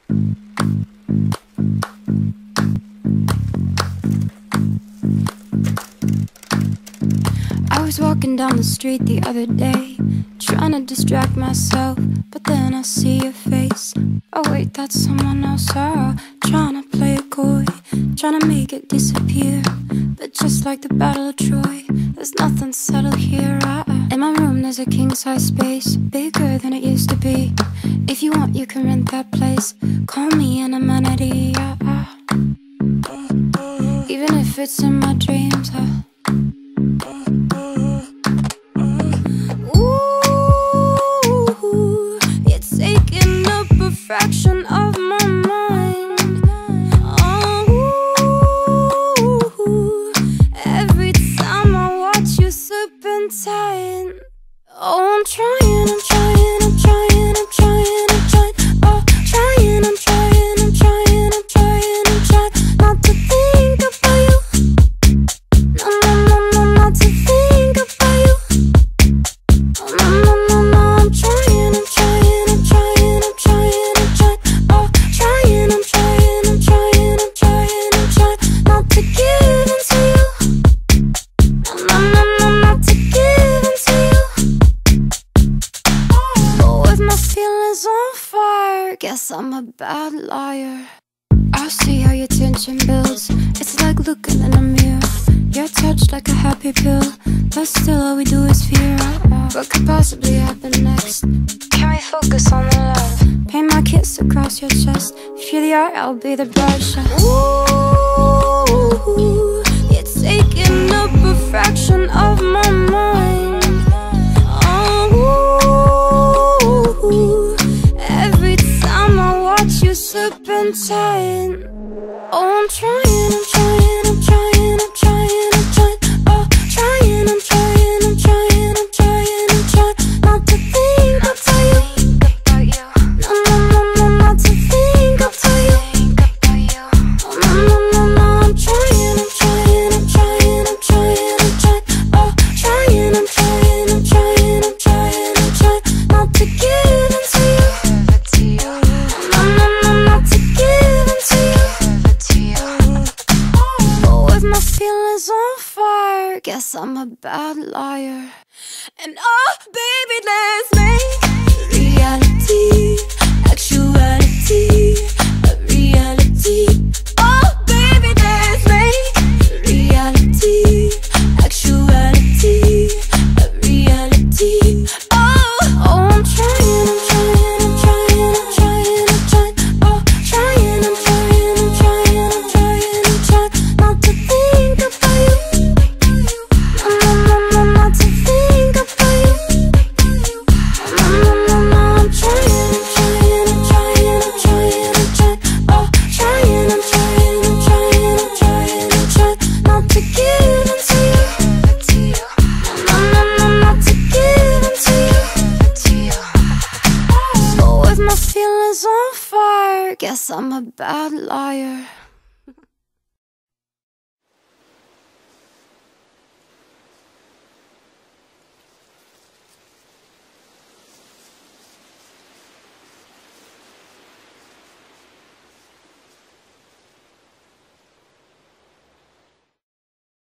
I was walking down the street the other day, trying to distract myself, but then I see your face. Oh wait, that's someone else. Trying to play it coy, trying to make it disappear. But just like the Battle of Troy, there's nothing settled here. In my room there's a king-size space, bigger than it used to be. If you want, you can rent that place. Call me an amenity. Even if it's in my dreams. Ooh, you're taking up a fraction of my mind. Oh, every time I watch you serpentine. Oh, I'm trying, I'm trying, I'm trying, I'm trying, I'm trying. Oh, trying, I'm trying, I'm trying, I'm trying, I'm trying not to think about you. No, no, no, no, not to think about you. Oh, no, no, no, no, I'm trying, I'm trying, I'm trying, I'm trying, I'm trying. Oh, trying, I'm trying, I'm trying, I'm trying, I'm trying not to give in to you. No, no, no, no, not to give in to you. But with my feelings on fire, guess I'm a bad liar. I'll see how your tension builds. It's like looking in a mirror. You're touched like a happy pill, but still all we do is fear. What could possibly happen next? Can we focus on the love? Paint my kiss across your chest. If you're the art, I'll be the brush. Ooh, you're taking up a fraction of my mind. Oh, every time I watch you serpentine. Oh, I'm trying, I'm trying, I'm trying, I'm trying, I'm trying. Oh, trying, I'm trying, I'm trying, I'm trying, I'm trying not to think about you. No, no, no, no, not to think about you. Oh, no, no, no, no, I'm trying, I'm trying, I'm trying, I'm trying, I'm trying. Oh, trying, I'm trying, I'm trying, I'm trying, I'm trying not to give in to you. No, no, no, not to give in to you. With my feelings on fire, guess I'm a bad liar. And oh, baby, let's make reality, actuality, a reality. Oh, baby, let's make reality, actuality, a reality. Oh, I'm trying, I'm trying, I'm trying, I'm trying, I'm trying. Oh, trying, I'm trying, I'm trying, I'm trying, I'm trying not to think about you. No, no, no, no, not to think about you. No, no, no, no, I'm trying, I'm trying, I'm trying, I'm trying, I'm trying. Oh, trying, I'm trying, I'm trying, I'm trying, I'm trying not to give in to you. No, no, no, not to give in to you. But with my feelings on fire, guess I'm a bad liar.